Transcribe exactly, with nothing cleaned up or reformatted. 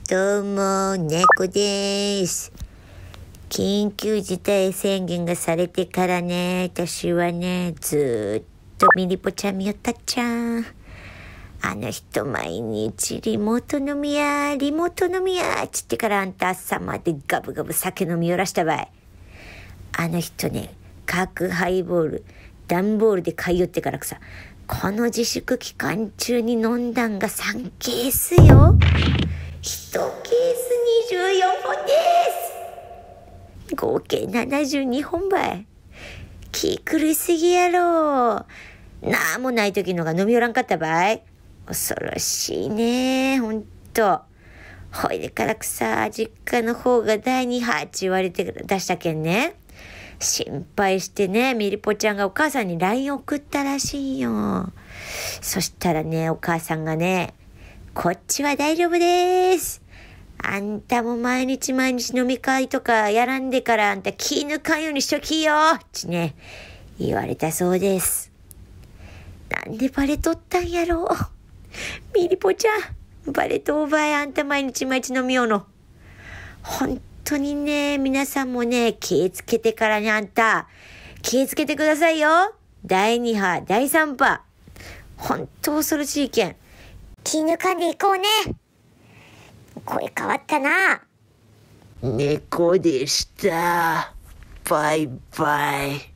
どうも、猫です。緊急事態宣言がされてからね、私はね、ずーっとミリポちゃん見よったっちゃん。あの人毎日リモート飲みや、リモート飲みや、つってからあんた朝までガブガブ酒飲みよらしたばい。あの人ね、角ハイボール、段ボールで買いよってからくさ、この自粛期間中に飲んだんがさんケースよ。いちケースにじゅうよんほんです。合計ななじゅうにほんばい。気狂いすぎやろ。なんもない時のが飲みよらんかったばい。恐ろしいね、ほんと。ほいでからくさ、実家の方がだいに波って言われて出したけんね。心配してね、ミリポちゃんがお母さんに ライン 送ったらしいよ。そしたらね、お母さんがね、こっちは大丈夫です。あんたも毎日毎日飲み会とかやらんでからあんた気抜かんようにしときよってね、言われたそうです。なんでバレとったんやろミリポちゃん、バレとおばえあんた毎日毎日飲みようの。本当にね、皆さんもね、気をつけてからね、あんた。気をつけてくださいよ。だいに波、だいさん波。本当恐ろしいけん。気抜かんでいこうね。声変わったな。 猫でした。バイバイ。